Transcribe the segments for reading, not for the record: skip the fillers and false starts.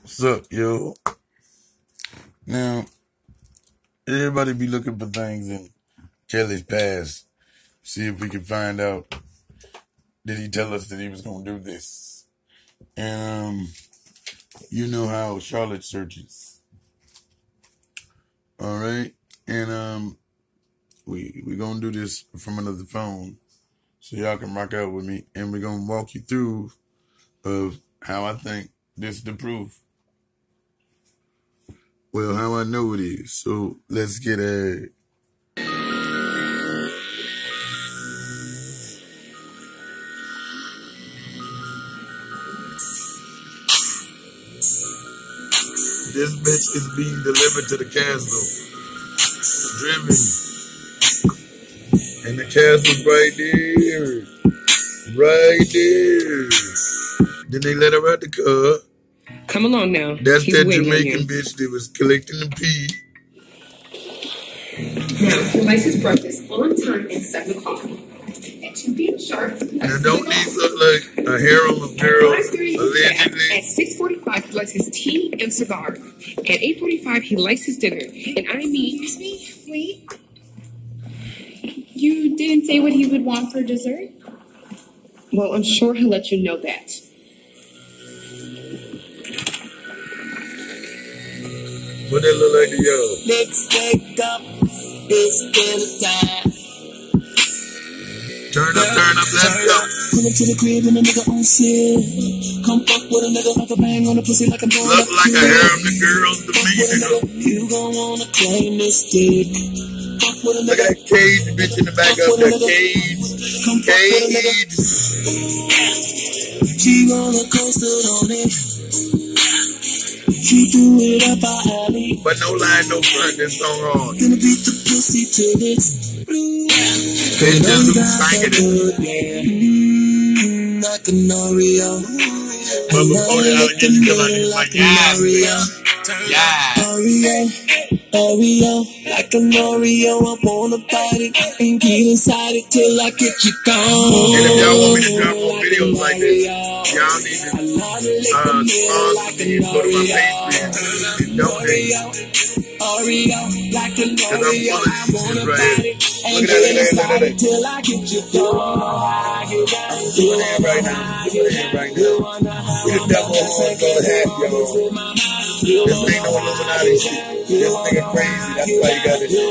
What's up, yo? Now, everybody be looking for things in Kelly's past. See if we can find out. Did he tell us that he was going to do this? And, you know how Charlotte searches. All right? And, we're going to do this from another phone. So y'all can rock out with me. And we're going to walk you through of how I think this is the proof. Well, how I know it is. So let's get a. This bitch is being delivered to the castle. Driven. And the castle's right there. Right there. Then they let her out the car. Come along now. That's that Jamaican bitch that was collecting the pee. Now, your license broke this on time at 7 o'clock. At 2 p.m. sharp. Now, don't these look like a harem of girls? Allegedly. At 6:45, he lights his tea and cigar. At 8:45, he lights his dinner. And I mean... Excuse me? Wait. You didn't say what he would want for dessert? Well, I'm sure he'll let you know that. What that look like to y'all? Let's wake up, it's dinner time. Turn up, let's go. Pull up to the crib and a nigga on set. Come fuck with a nigga like a bang on the pussy like I'm doing. Look like a harem the girls to me, nigga. You gon' wanna claim this dick. Fuck with a Look nigga. at that cage, bitch in the back of the cage. Come fuck with a nigga. Cage. She roller coaster on it. She do it up our alley. But no line, no front, this song on. Gonna beat the pussy to this. They just banging it. Like an Oreo. But before that, I'll get you like yes, Oreo, like an Oreo. I wanna bite it and get inside it till I get you gone. And if y'all want me to drop more videos like this, y'all need to sponsor me and go to my Patreon and donate. Oreo, like an Oreo. I wanna right bite it and get inside it till I get you gone. Doing that right now. Doing that right now. See the devil on the hat, y'all. This ain't no Illuminati shit. This nigga crazy. That's why you got this shit.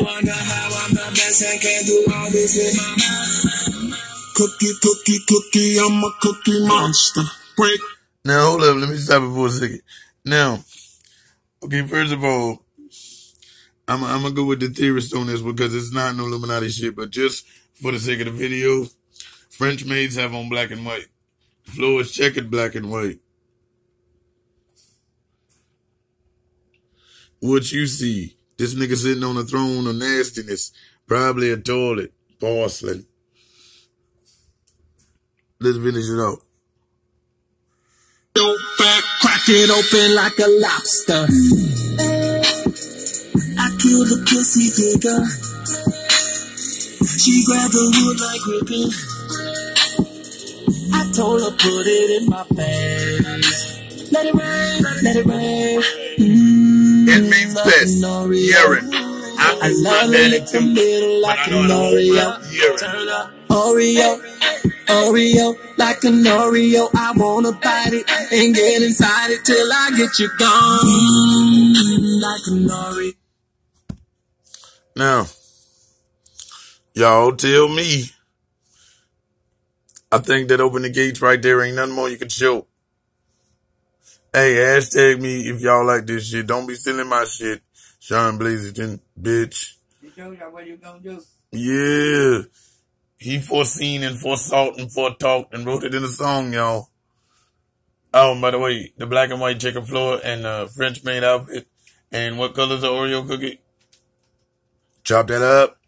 Cookie, I'm a cookie monster. Break. Now, hold up. Let me stop it for a second. Now, okay, first of all, I'm going to go with the theorist on this because it's not no Illuminati shit, but just for the sake of the video, French maids have on black and white. The floor is checkered black and white. What you see? This nigga sitting on a throne of nastiness. Probably a toilet. Porcelain. Let's finish it out. Don't back, crack it open like a lobster. I killed the pussy digger. She grabbed the wood like ribbon. I told her put it in my face. Let it rain, let it rain. It means best. Urine. I love it in the middle like an Oreo. Oreo, like an Oreo. I wanna bite it and get inside it till I get you gone. Like an Oreo. Now, y'all tell me. I think that open the gates right there ain't nothing more you can show. Hey, hashtag me if y'all like this shit. Don't be stealing my shit. Sean Blazington, bitch. You showed y'all what you gonna do? Yeah. He foreseen and foresought and foretalked and wrote it in a song, y'all. Oh, and by the way, the black and white chicken floor and French maid outfit. And what color's the Oreo cookie? Chop that up.